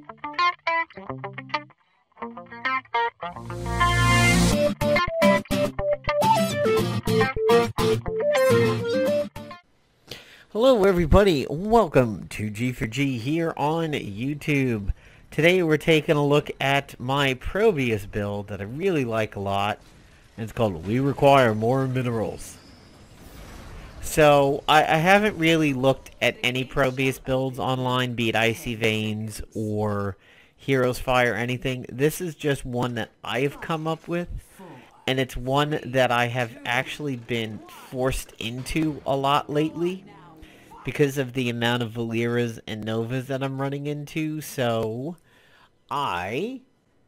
Hello everybody, welcome to G4G here on YouTube. Today we're taking a look at my Probius build that I really like a lot. And it's called We Require More Minerals. So, I haven't really looked at any Probius builds online, be it Icy Veins or Heroes Fire or anything. This is just one that I've come up with. And it's one that I have actually been forced into a lot lately, because of the amount of Valeeras and Novas that I'm running into. So I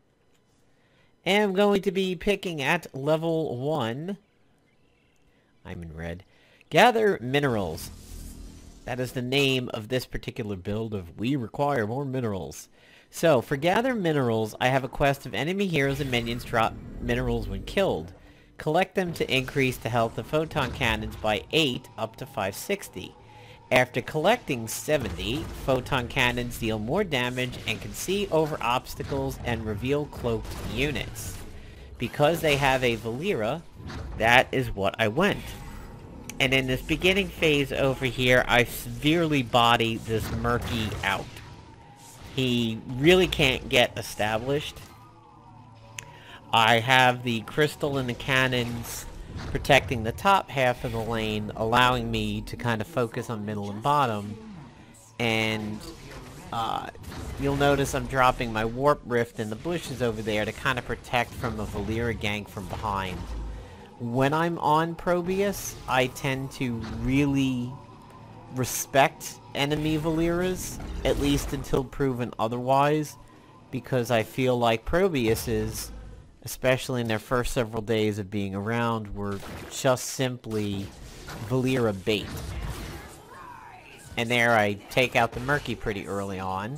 am going to be picking at level 1. I'm in red. Gather Minerals. That is the name of this particular build of We Require More Minerals. So for Gather Minerals, I have a quest of enemy heroes and minions drop minerals when killed. Collect them to increase the health of photon cannons by 8 up to 560. After collecting 70, photon cannons deal more damage and can see over obstacles and reveal cloaked units. Because they have a Valeera, that is what I went. And in this beginning phase over here, I severely body this Murky out. He really can't get established. I have the crystal and the cannons protecting the top half of the lane, allowing me to kind of focus on middle and bottom. And you'll notice I'm dropping my warp rift in the bushes over there to kind of protect from a Valeera gang from behind. When I'm on Probius, I tend to really respect enemy Valeeras, at least until proven otherwise, because I feel like Probiuses, especially in their first several days of being around, were just simply Valeera bait. And there I take out the Murky pretty early on.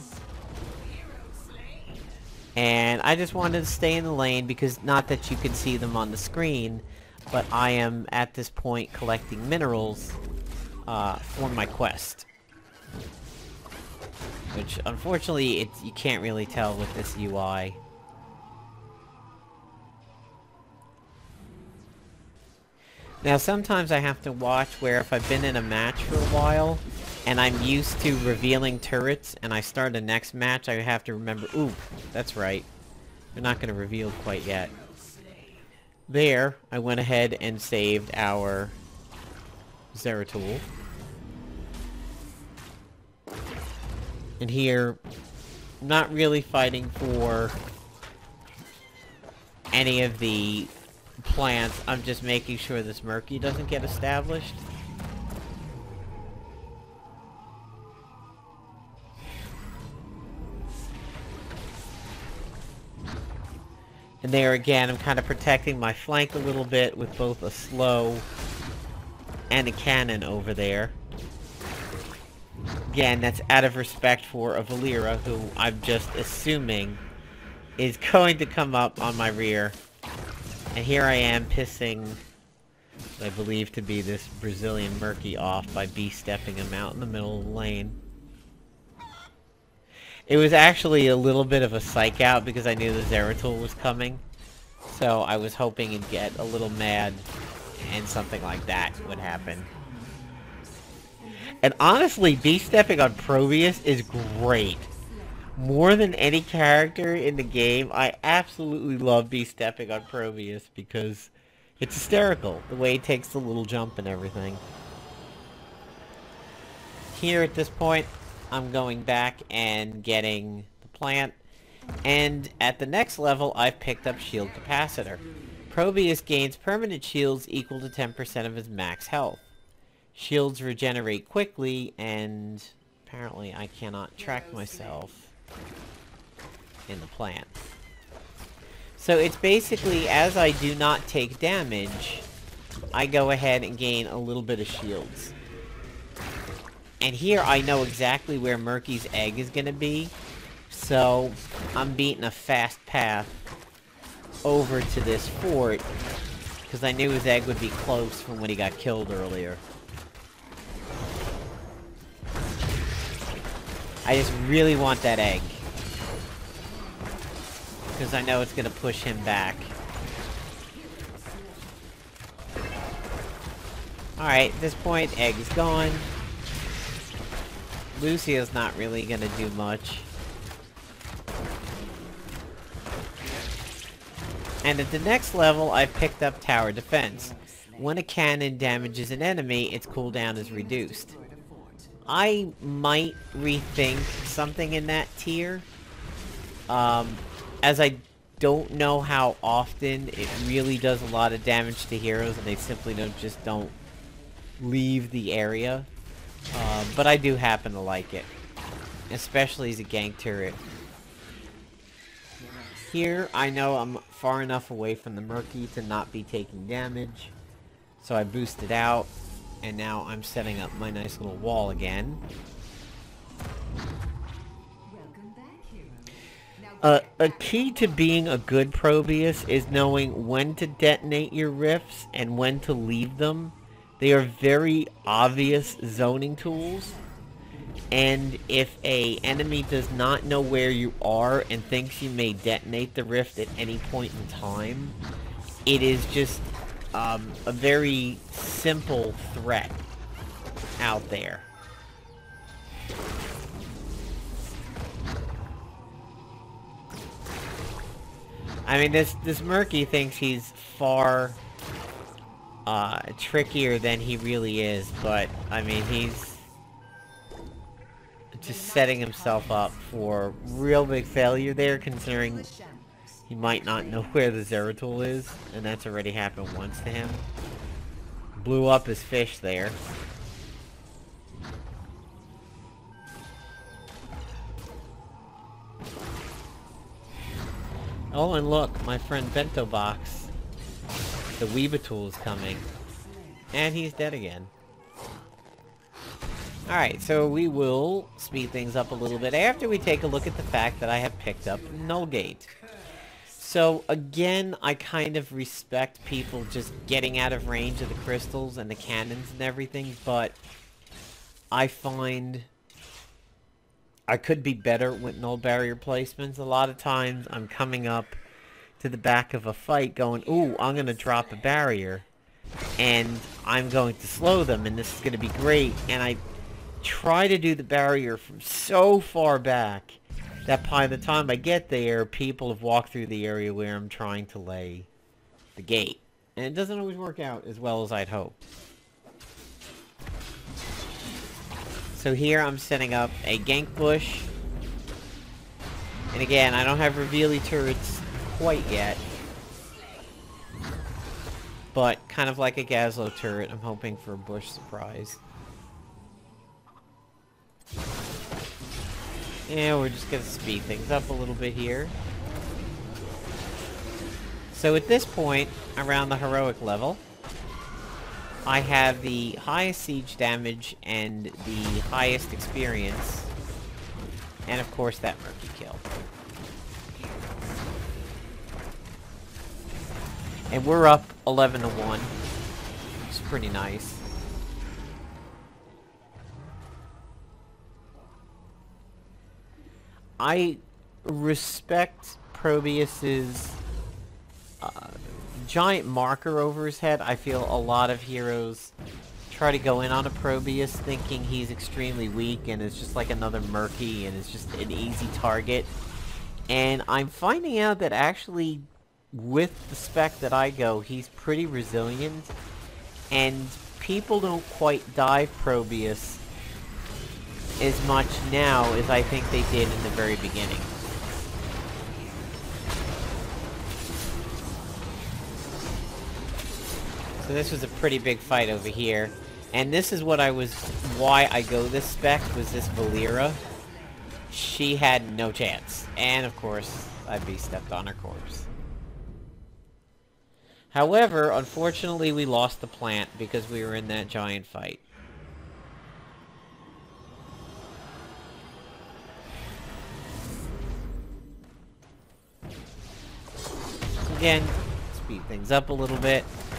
And I just wanted to stay in the lane because, not that you can see them on the screen, but I am at this point collecting minerals for my quest. Which, unfortunately, you can't really tell with this UI. Now, sometimes I have to watch where if I've been in a match for a while, and I'm used to revealing turrets, and I start the next match, I have to remember, ooh, that's right. They're not going to reveal quite yet. There, I went ahead and saved our Zeratul. And here, I'm not really fighting for any of the plants. I'm just making sure this Murky doesn't get established. And there again, I'm kind of protecting my flank a little bit with both a slow and a cannon over there. Again, that's out of respect for a Valeera, who I'm just assuming is going to come up on my rear. And here I am pissing what I believe to be this Brazilian Murky off by B-stepping him out in the middle of the lane. It was actually a little bit of a psych out because I knew the Zeratul was coming. So I was hoping he'd get a little mad and something like that would happen. And honestly, B-stepping on Probius is great. More than any character in the game, I absolutely love B-stepping on Probius because it's hysterical, the way he takes the little jump and everything. Here at this point, I'm going back and getting the plant. And at the next level, I've picked up Shield Capacitor. Probius gains permanent shields equal to 10% of his max health. Shields regenerate quickly, and apparently I cannot track myself in the plant. So it's basically, as I do not take damage, I go ahead and gain a little bit of shields. And here I know exactly where Murky's egg is going to be, so I'm beating a fast path over to this fort, because I knew his egg would be close from when he got killed earlier. I just really want that egg. because I know it's going to push him back. Alright, at this point, Egg is gone. Lucio's not really going to do much. And at the next level, I've picked up Tower Defense. When a cannon damages an enemy, its cooldown is reduced. I might rethink something in that tier. As I don't know how often it really does a lot of damage to heroes and they simply don't leave the area. But I do happen to like it. Especially as a gank turret. Here, I know I'm far enough away from the Murky to not be taking damage. So I boosted out. And now I'm setting up my nice little wall again. A key to being a good Probius is knowing when to detonate your rifts and when to leave them. They are very obvious zoning tools. And if a enemy does not know where you are and thinks you may detonate the rift at any point in time, it is just a very simple threat out there. I mean, this Murky thinks he's far trickier than he really is, but I mean, he's just setting himself up for real big failure there, considering he might not know where the Zeratul is, and that's already happened once to him. Blew up his fish there. Oh, and look, my friend Bento Box, the Weebatool is coming. And he's dead again. Alright, so we will speed things up a little bit after we take a look at the fact that I have picked up Nullgate. So, again, I kind of respect people just getting out of range of the crystals and the cannons and everything, but I find I could be better with null barrier placements. A lot of times I'm coming up to the back of a fight going, ooh, I'm going to drop a barrier, and I'm going to slow them, and this is going to be great, and I try to do the barrier from so far back that by the time I get there, people have walked through the area where I'm trying to lay the gate. And it doesn't always work out as well as I'd hoped. So here I'm setting up a gank bush. And again, I don't have revealy turrets quite yet. But kind of like a Gazlo turret, I'm hoping for a bush surprise. Yeah, we're just gonna speed things up a little bit here. So at this point, around the heroic level, I have the highest siege damage and the highest experience. And of course that Murky kill. And we're up 11-1, which is pretty nice. I respect Probius's giant marker over his head. I feel a lot of heroes try to go in on a Probius thinking he's extremely weak and is just like another Murky and is just an easy target. And I'm finding out that actually, with the spec that I go, he's pretty resilient. And people don't quite dive Probius as much now as I think they did in the very beginning. So this was a pretty big fight over here. And this is why I go this spec, was this Valeera. She had no chance. And of course, I'd be stepped on her corpse. However, unfortunately we lost the plant because we were in that giant fight. Again, speed things up a little bit.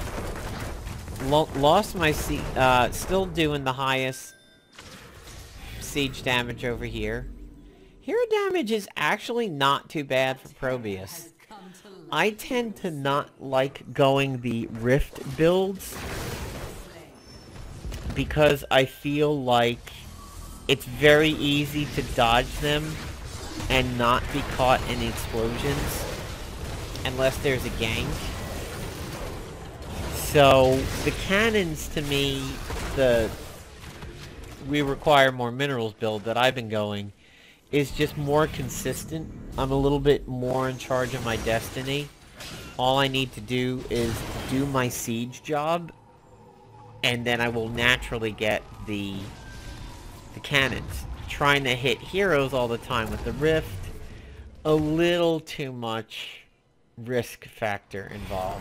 Lost my still doing the highest siege damage over here. Hero damage is actually not too bad for Probius. I tend to not like going the Rift builds because I feel like it's very easy to dodge them and not be caught in explosions unless there's a gank. So the cannons, to me, the we require more minerals build that I've been going is just more consistent. I'm a little bit more in charge of my destiny. All I need to do is do my siege job, and then I will naturally get the cannons. Trying to hit heroes all the time with the Rift, a little too much risk factor involved.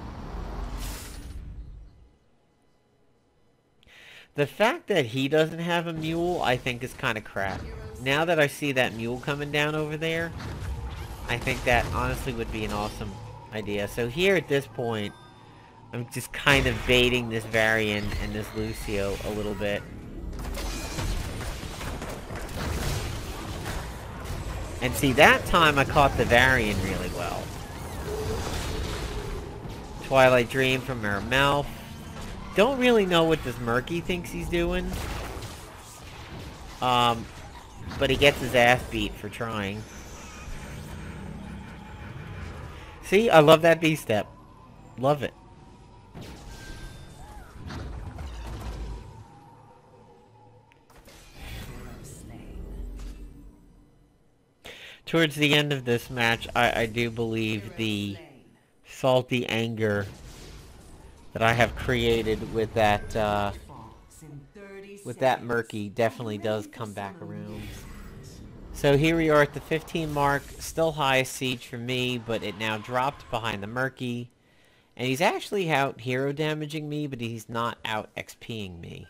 The fact that he doesn't have a mule, I think, is kind of crap. Now that I see that mule coming down over there, I think that honestly would be an awesome idea. So here at this point, I'm just kind of baiting this Varian and this Lucio a little bit. And see, that time I caught the Varian really well. Twilight Dream from her mouth. Don't really know what this Murky thinks he's doing. But he gets his ass beat for trying. See, I love that B-step. Love it. Towards the end of this match, I do believe the salty anger that I have created with that Murky definitely does come back around. So here we are at the 15 mark, still highest siege for me, but it now dropped behind the Murky. And he's actually out hero damaging me, but he's not out XPing me.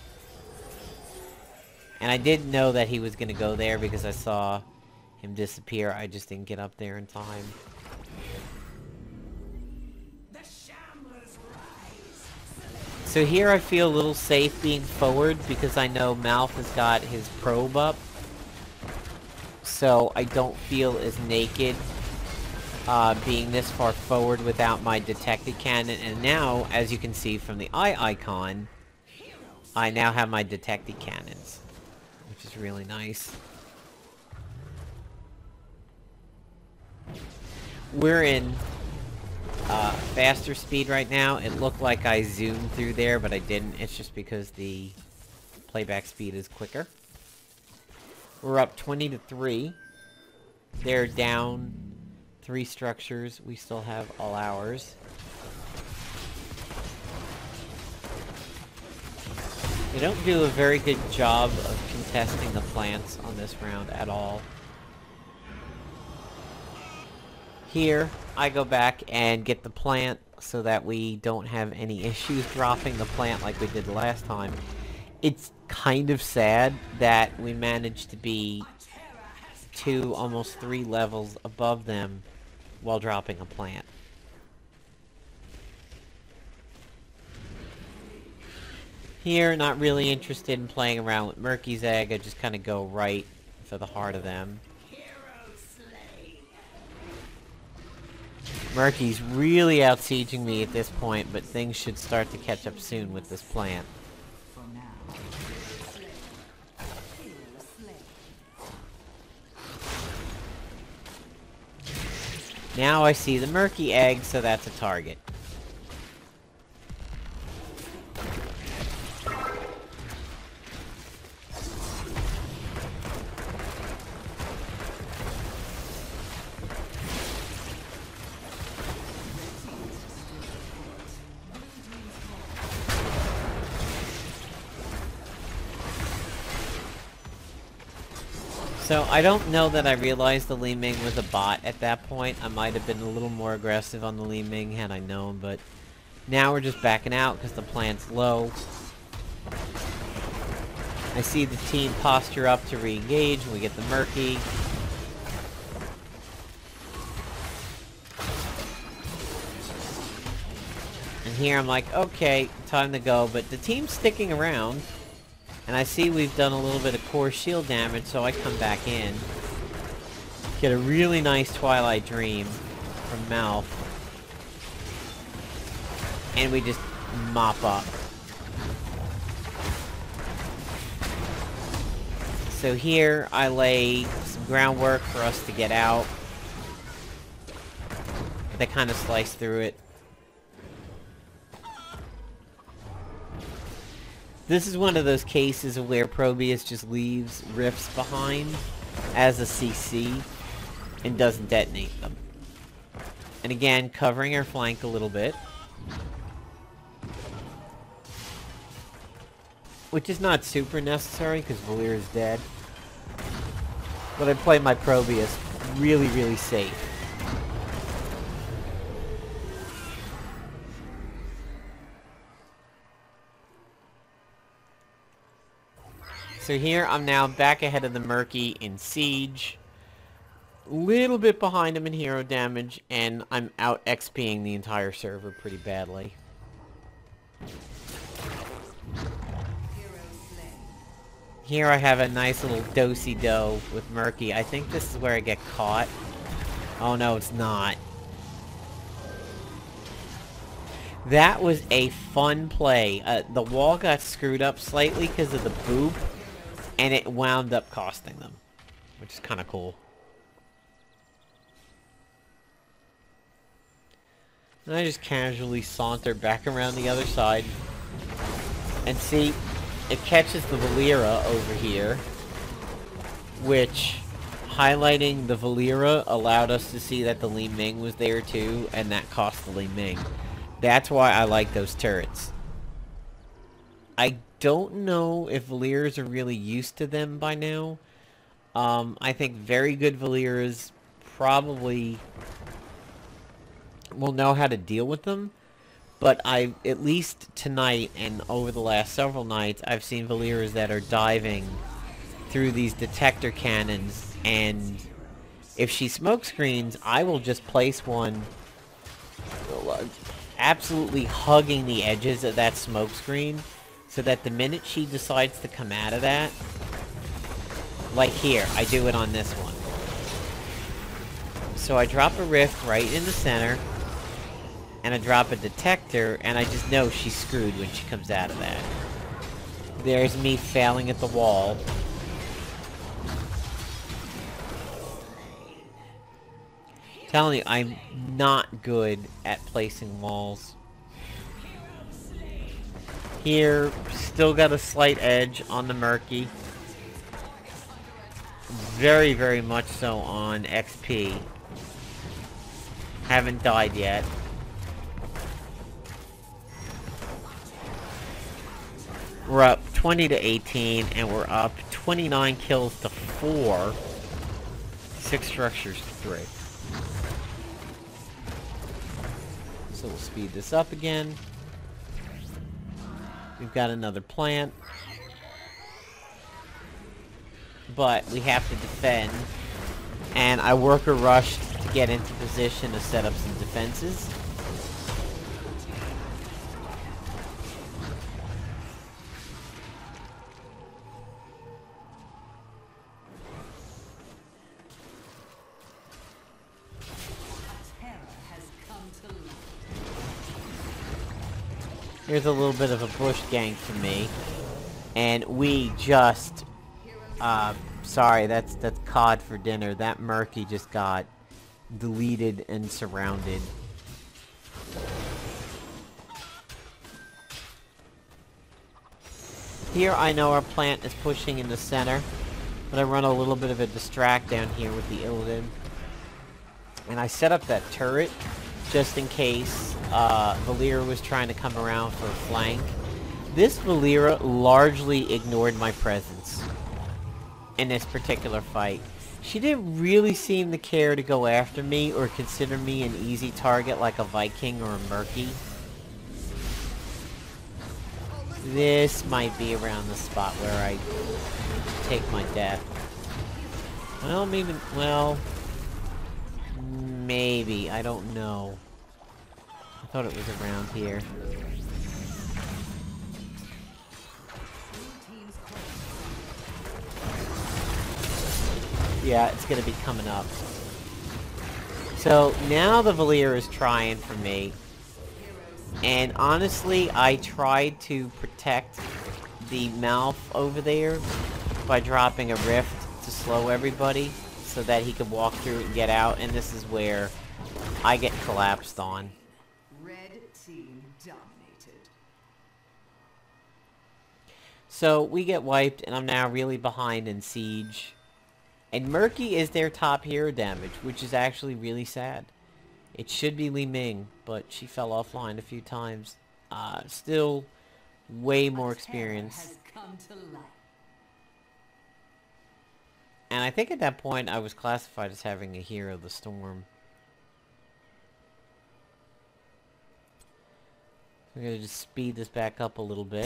And I didn't know that he was going to go there because I saw him disappear. I just didn't get up there in time. So here I feel a little safe being forward because I know Malf has got his probe up. So I don't feel as naked being this far forward without my detected cannon. And now, as you can see from the eye icon, I now have my detected cannons, which is really nice. We're in faster speed right now. It looked like I zoomed through there, but I didn't. It's just because the playback speed is quicker. We're up 20-3. They're down 3 structures. We still have all ours. They don't do a very good job of contesting the plants on this round at all. Here, I go back and get the plant so that we don't have any issues dropping the plant like we did the last time. It's kind of sad that we managed to be 2, almost 3 levels above them while dropping a plant. Here, not really interested in playing around with Murky's Egg. I just kind of go right for the heart of them. Murky's really out-sieging me at this point, but things should start to catch up soon with this plant. Now I see the Murky Egg, so that's a target. So, I don't know that I realized the Li Ming was a bot at that point. I might have been a little more aggressive on the Li Ming had I known, but now we're just backing out because the plant's low. I see the team posture up to re-engage, and we get the Murky. And here I'm like, okay, time to go, but the team's sticking around. And I see we've done a little bit of core shield damage, so I come back in. Get a really nice Twilight Dream from Mouth. And we just mop up. So here I lay some groundwork for us to get out. They kind of slice through it. This is one of those cases where Probius just leaves rifts behind as a CC and doesn't detonate them. And again, covering our flank a little bit. Which is not super necessary because Valeera's dead. But I play my Probius really, really safe. So here I'm now back ahead of the Murky in Siege. Little bit behind him in hero damage, and I'm out XPing the entire server pretty badly. Here I have a nice little do-si-do with Murky. I think this is where I get caught. Oh no, it's not. That was a fun play. The wall got screwed up slightly because of the boop, and it wound up costing them, which is kind of cool. And I just casually saunter back around the other side. And see, it catches the Valeera over here. Which, highlighting the Valeera allowed us to see that the Li Ming was there too, and that cost the Li Ming. That's why I like those turrets. I don't know if Valeeras are really used to them by now. I think very good Valeeras probably will know how to deal with them. But at least tonight and over the last several nights, I've seen Valeeras that are diving through these detector cannons. And if she smoke screens, I will just place one absolutely hugging the edges of that smoke screen, so that the minute she decides to come out of that, like here, I do it on this one. So I drop a rift right in the center, and I drop a detector, and I just know she's screwed when she comes out of that. There's me failing at the wall. Telling you, I'm not good at placing walls. Here, still got a slight edge on the Murky. Very, very much so on XP. Haven't died yet. We're up 20 to 18, and we're up 29 kills to 4. 6 structures to 3. So we'll speed this up again. We've got another plant. But we have to defend. And I work a rush to get into position to set up some defenses. Here's a little bit of a bush gank for me. And we just... sorry, that's cod for dinner. That Murky just got deleted and surrounded. Here I know our plant is pushing in the center, but I run a little bit of a distract down here with the Illidan. And I set up that turret just in case Valeera was trying to come around for a flank. This Valeera largely ignored my presence in this particular fight. She didn't really seem to care to go after me or consider me an easy target like a Viking or a Murky. This might be around the spot where I take my death. Well, maybe, well, maybe, I don't know. I thought it was around here. Yeah, it's gonna be coming up. So now the Valeera is trying for me. And honestly, I tried to protect the mouth over there by dropping a rift to slow everybody so that he could walk through and get out. And this is where I get collapsed on. Red team dominated. So we get wiped, and I'm now really behind in Siege. And Murky is their top hero damage, which is actually really sad. It should be Li Ming, but she fell offline a few times. Still way more experience. And I think at that point I was classified as having a hero, the Storm. We're going to just speed this back up a little bit.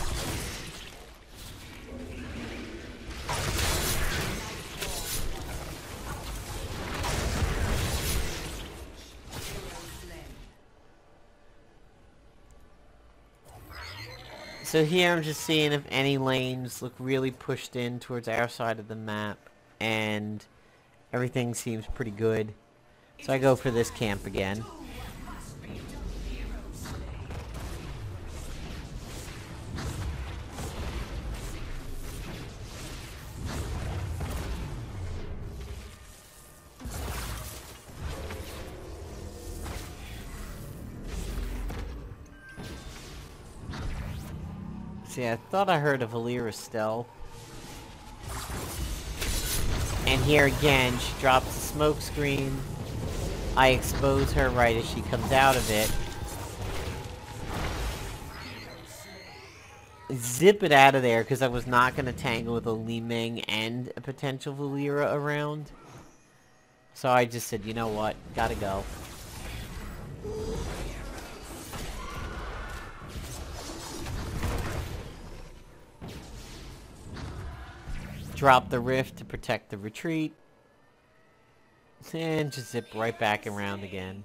So here I'm just seeing if any lanes look really pushed in towards our side of the map, and everything seems pretty good. So I go for this camp again. See, I thought I heard a Valeera Stell. And here again, she drops the smoke screen. I expose her right as she comes out of it. Zip it out of there, because I was not going to tangle with a Li Ming and a potential Valeera around. So I just said, you know what, gotta go. Drop the rift to protect the retreat. And just zip right back around again.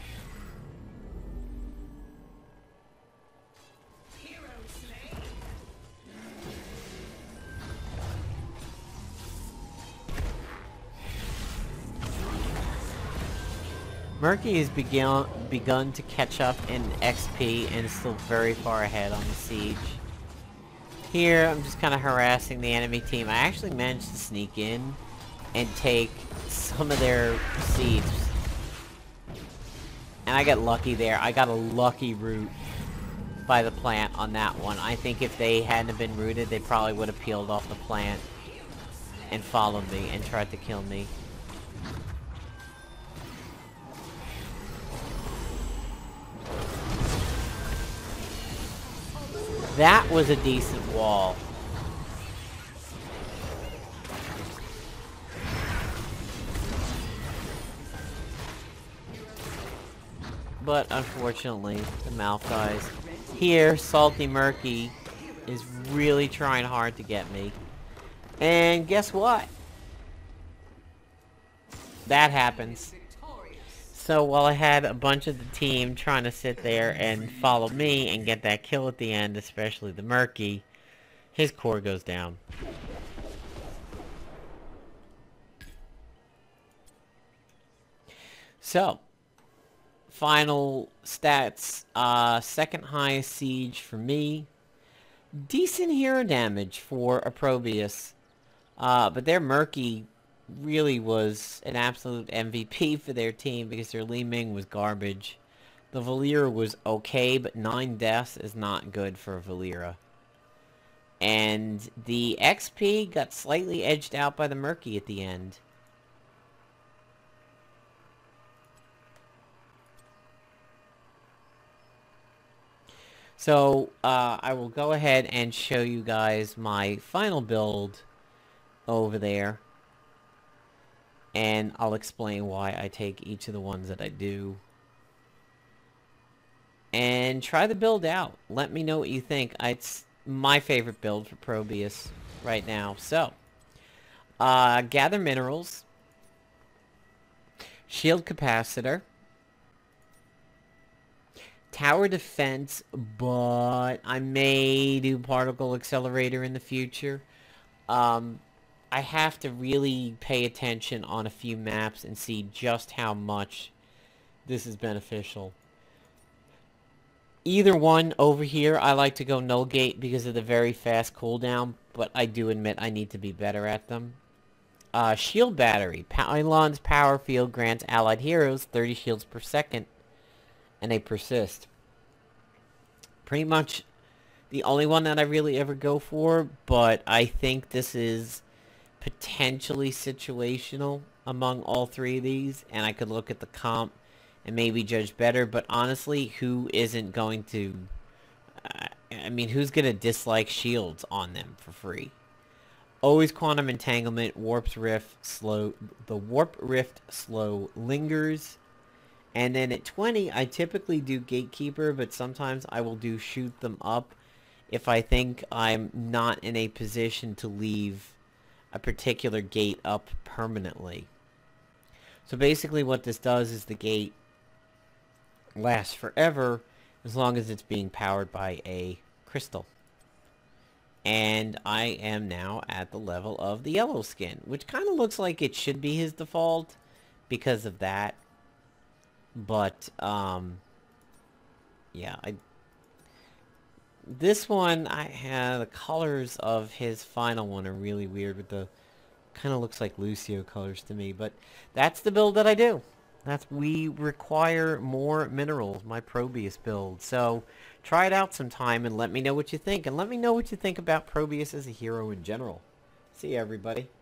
Murky has begun to catch up in XP and is still very far ahead on the siege. Here, I'm just kind of harassing the enemy team. I actually managed to sneak in and take some of their seeds. And I got lucky there. I got a lucky root by the plant on that one. I think if they hadn't been rooted, they probably would have peeled off the plant and followed me and tried to kill me. That was a decent wall. But unfortunately, the mouth dies. Here, Salty Murky is really trying hard to get me. And guess what? That happens. So while I had a bunch of the team trying to sit there and follow me and get that kill at the end, especially the Murky, his core goes down. So, final stats. Second highest siege for me. Decent hero damage for a Probius. But their Murky really was an absolute MVP for their team because their Li Ming was garbage. The Valeera was okay, but 9 deaths is not good for a Valeera. And the XP got slightly edged out by the Murky at the end. So, I will go ahead and show you guys my final build over there. And I'll explain why I take each of the ones that I do. And try the build out. Let me know what you think. It's my favorite build for Probius right now. So, gather minerals. Shield capacitor. Tower defense, but I may do particle accelerator in the future. I have to really pay attention on a few maps and see just how much this is beneficial. Either one over here, I like to go Null Gate because of the very fast cooldown, but I do admit I need to be better at them. Shield Battery. Pylon's power field grants allied heroes 30 shields per second, and they persist. Pretty much the only one that I really ever go for, but I think this is potentially situational among all three of these, and I could look at the comp and maybe judge better, but honestly, who isn't going to... I mean, who's going to dislike shields on them for free? Always Quantum Entanglement, Warp's Rift, slow... The Warp Rift slow lingers. And then at 20, I typically do Gatekeeper, but sometimes I will do Shoot Them Up if I think I'm not in a position to leave a particular gate up permanently. So basically what this does is the gate lasts forever as long as it's being powered by a crystal. And I am now at the level of the yellow skin, which kind of looks like it should be his default because of that. But, yeah, this one, the colors of his final one are really weird with the, kind of looks like Lucio colors to me, but that's the build that I do. We require more minerals, my Probius build. So, try it out sometime and let me know what you think. And let me know what you think about Probius as a hero in general. See you, everybody.